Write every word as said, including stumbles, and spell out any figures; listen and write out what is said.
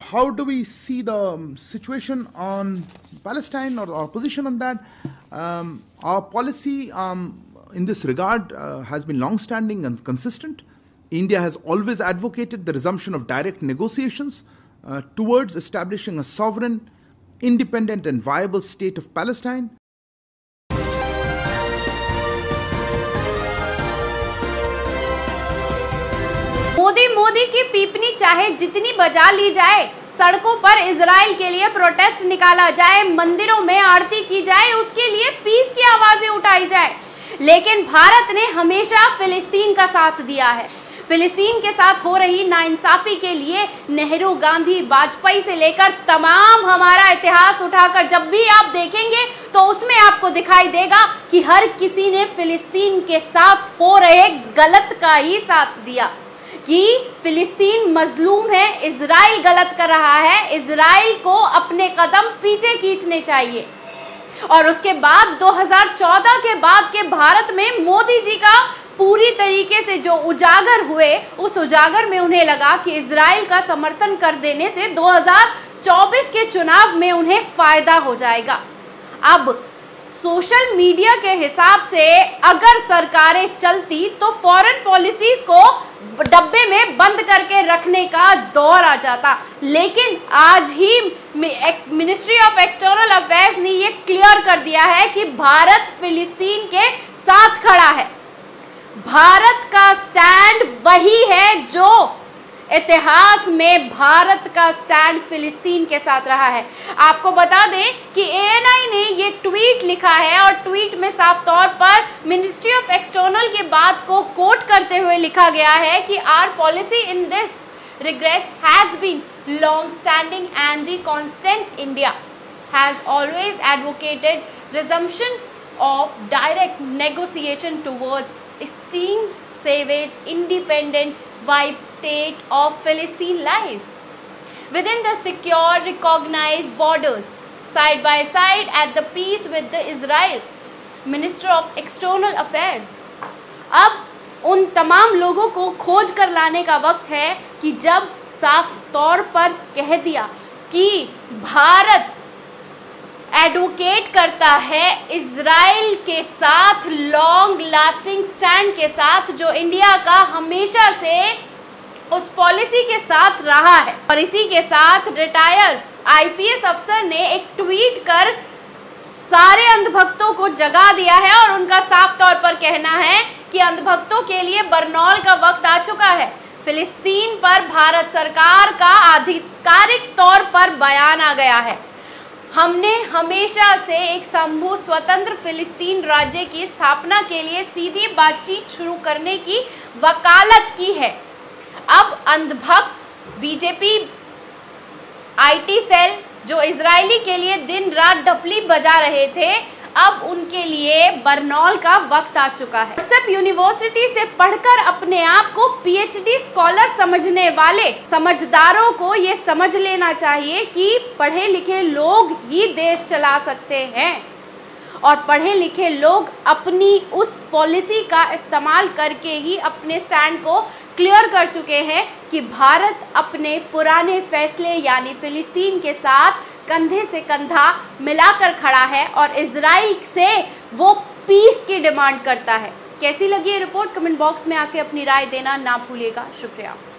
how do we see the um, situation on Palestine, or our position on that? Um, our policy um, in this regard uh, has been long-standing and consistent. India has always advocated the resumption of direct negotiations uh, towards establishing a sovereign, independent and viable state of Palestine. Modi Modi की पीपनी चाहे जितनी बजा ली जाए, सड़कों पर Israel के लिए protest निकाला जाए, मंदिरों में आरती की जाए, उसके लिए पीस की आवाजें उठाई जाए, लेकिन भारत ने हमेशा फिलिस्तीन का साथ दिया है। फिलिस्तीन के साथ हो रही नाइंसाफी के लिए नेहरू, गांधी, वाजपेयी से लेकर तमाम हमारा इतिहास उठाकर जब भी आप देखेंगे तो उसमें आपको दिखाई देगा कि हर किसी ने फिलिस्तीन के साथ हो रहे गलत का ही साथ दिया, कि फिलिस्तीन मजलूम है, इजराइल गलत कर रहा है, इजराइल को अपने कदम पीछे खींचने चाहिए। और उसके बाद दो हज़ार चौदह के बाद के भारत में मोदी जी का पूरी तरीके से जो उजागर हुए, उस उजागर में उन्हें लगा कि इजराइल का समर्थन कर देने से दो हज़ार चौबीस के चुनाव में उन्हें फायदा हो जाएगा। अब सोशल मीडिया के हिसाब से अगर सरकारें चलती तो फॉरेन पॉलिसीज को डब्बे में बंद करके रखने का दौर आ जाता, लेकिन आज ही मिनिस्ट्री ऑफ एक्सटर्नल अफेयर्स ने ये क्लियर कर दिया है कि भारत फिलिस्तीन के साथ खड़ा है। भारत का स्टैंड वही है जो इतिहास में भारत का स्टैंड फिलिस्तीन के साथ रहा है। आपको बता दें कि ए एन आई ने ये ट्वीट लिखा है और ट्वीट में साफ तौर पर मिनिस्ट्री ऑफ एक्सटर्नल की बात को कोट करते हुए लिखा गया है कि our policy in this regards has been long standing and the constant India has always advocated resumption of direct negotiation towards esteem savage independent vibe state of Philistine lives within the secure recognized borders side by side at the peace with the Israel Minister of External Affairs। अब उन तमाम लोगों को खोज कर लाने का वक्त है कि जब साफ तौर पर कह दिया कि भारत एडवोकेट करता है इजराइल के साथ लॉन्ग लास्टिंग स्टैंड के साथ, जो इंडिया का हमेशा से उस पॉलिसी के साथ रहा है। और इसी के साथ रिटायर आई पी एस अफसर ने एक ट्वीट कर सारे अंधभक्तों को जगा दिया है और उनका साफ तौर पर कहना है कि अंधभक्तों के लिए बरनौल का वक्त आ चुका है। फिलिस्तीन पर भारत सरकार का आधिकारिक तौर पर बयान आ गया है। हमने हमेशा से एक संभू स्वतंत्र फिलिस्तीन राज्य की स्थापना के लिए सीधी बातचीत शुरू करने की वकालत की है। अब अंधभक्त बीजेपी आई टी सेल जो इजरायली के लिए दिन रात ढपली बजा रहे थे, अब उनके लिए बरनौल का वक्त आ चुका है। सब यूनिवर्सिटी से पढ़कर अपने आप को पी एच डी स्कॉलर समझने वाले समझदारों को ये समझ लेना चाहिए कि पढ़े लिखे लोग ही देश चला सकते हैं, और पढ़े लिखे लोग अपनी उस पॉलिसी का इस्तेमाल करके ही अपने स्टैंड को क्लियर कर चुके हैं कि भारत अपने पुराने फैसले यानी फिलिस्तीन के साथ कंधे से कंधा मिलाकर खड़ा है और इजराइल से वो पीस की डिमांड करता है। कैसी लगी ये रिपोर्ट? कमेंट बॉक्स में आके अपनी राय देना ना भूलिएगा। शुक्रिया।